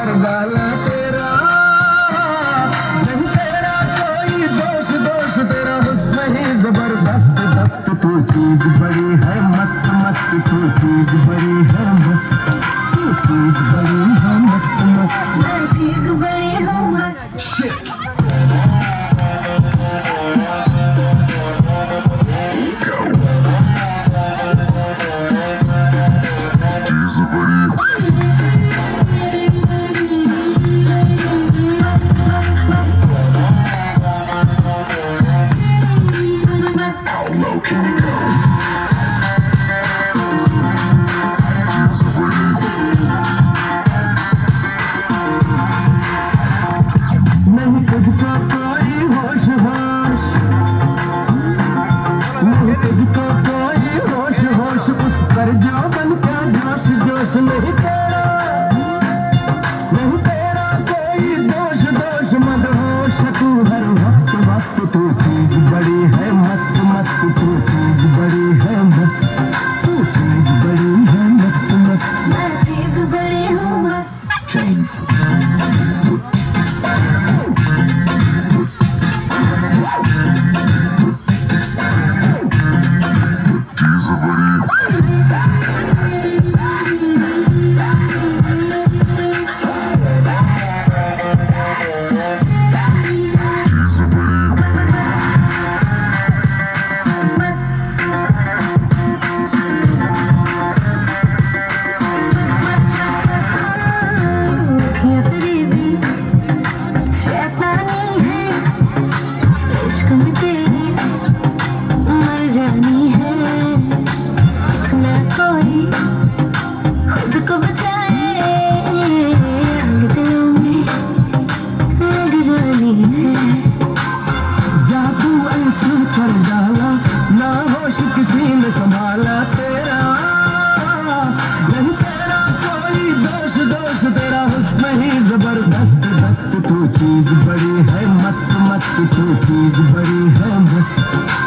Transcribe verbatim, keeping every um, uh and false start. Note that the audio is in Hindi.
वाला तेरा नहीं, तेरा कोई दोष दोष तेरा हुस्न ही जबरदस्त दस्त। तू चीज बड़ी है मस्त मस्त, तू चीज बड़ी है मस्त, तू चीज बड़ी है मस्त मस्त, मैं चीज बड़ी हूँ मस्त। नहीं तुझको कोई होश होश, नहीं तुझको कोई होश होश, उस पर जो बन का जोश जोश। नहीं तेरा नहीं तेरा कोई दोष दोष, मदहोश तू हर वक्त वक्त। तू चीज बड़ी है मस्त मस्त, तू चीज बड़ी है मस्त, तू चीज बड़ी है मस्त मस्त, मैं चीज बड़ी हूँ मस्त। चीज किसी ने संभाला तेरा नहीं, तेरा कोई दोष दोष तेरा हुस्न ही जबरदस्त दस्त। तू चीज बड़ी है मस्त मस्त, तू चीज बड़ी है मस्त।